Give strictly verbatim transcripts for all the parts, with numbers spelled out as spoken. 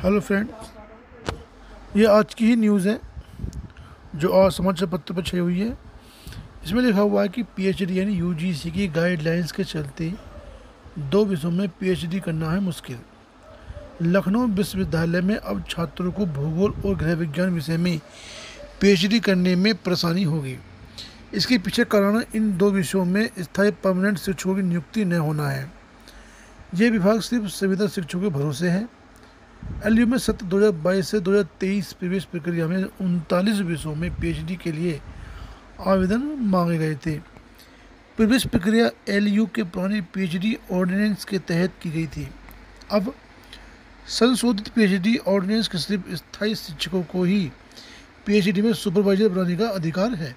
Hello friends, ये आज की ही न्यूज़ है जो आज समाचार पत्र पर छपी हुई है। इसमें लिखा हुआ है कि पीएचडी यानी यूजीसी की गाइडलाइंस के चलते दो विषयों में पीएचडी करना है मुश्किल। लखनऊ विश्वविद्यालय में अब छात्रों को भूगोल और गृह विज्ञान विषय में पीएचडी करने में परेशानी होगी। इसके पीछे कारण इन दो विषयों में स्थायी परमानेंट शिक्षकों की नियुक्ति न होना है। यह विभाग सिर्फ संविदा शिक्षकों के भरोसे है। एलयू में सत्र दो हज़ार बाईस से दो हज़ार तेईस प्रवेश प्रक्रिया में उनतालीस विषयों में पीएचडी के लिए आवेदन मांगे गए थे। प्रवेश प्रक्रिया एलयू के पुरानी पीएचडी ऑर्डिनेंस के तहत की गई थी। अब संशोधित पीएचडी ऑर्डिनेंस के सिर्फ स्थायी शिक्षकों को ही पीएचडी में सुपरवाइजर बनाने का अधिकार है।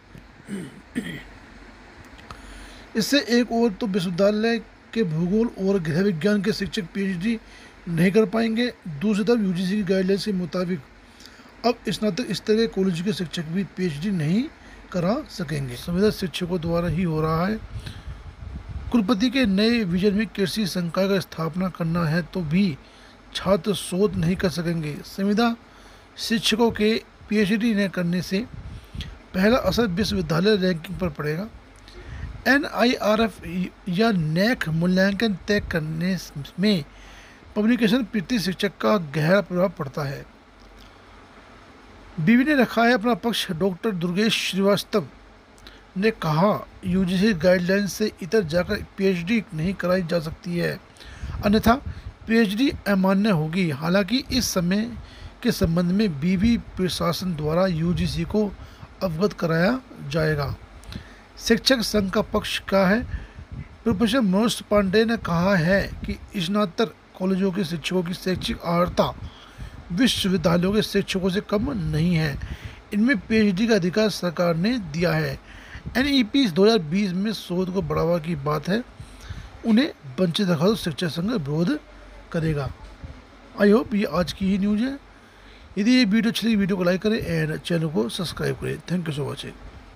इससे एक ओर तो विश्वविद्यालय के भूगोल और गृह विज्ञान के शिक्षक पीएचडी नहीं कर पाएंगे, दूसरी तरफ यूजीसी की गाइडलाइंस के मुताबिक अब स्नातक स्तर के कॉलेज के शिक्षक भी पीएचडी नहीं करा सकेंगे। संविदा शिक्षकों द्वारा ही हो रहा है। कुलपति के नए विजन में कृषि संकाय का स्थापना करना है तो भी छात्र शोध नहीं कर सकेंगे। संविदा शिक्षकों के पीएचडी न करने से पहला असर विश्वविद्यालय रैंकिंग पर पड़ेगा। एनआईआरएफ या नैक मूल्यांकन तय करने में पब्लिकेशन प्रति शिक्षक का गहरा प्रभाव पड़ता है। बीवी ने रखा है अपना पक्ष। डॉक्टर दुर्गेश श्रीवास्तव ने कहा, यूजीसी गाइडलाइंस से इतर जाकर पीएचडी नहीं कराई जा सकती है, अन्यथा पीएचडी अमान्य होगी। हालांकि इस समय के संबंध में बीवी प्रशासन द्वारा यूजीसी को अवगत कराया जाएगा। शिक्षक संघ का पक्ष का है। प्रोफेसर मनोज पांडे ने कहा है कि स्नातक कॉलेजों के शिक्षकों की शैक्षिक अर्हता विश्वविद्यालयों के शिक्षकों से कम नहीं है। इनमें पीएचडी का अधिकार सरकार ने दिया है। एनईपी दो हज़ार बीस में शोध को बढ़ावा की बात है, उन्हें वंचित रखा तो शिक्षक संघ विरोध करेगा। आई होप ये आज की ही न्यूज़ है। यदि ये वीडियो अच्छी लगी वीडियो को लाइक करें एंड चैनल को सब्सक्राइब करें। Thank you so much.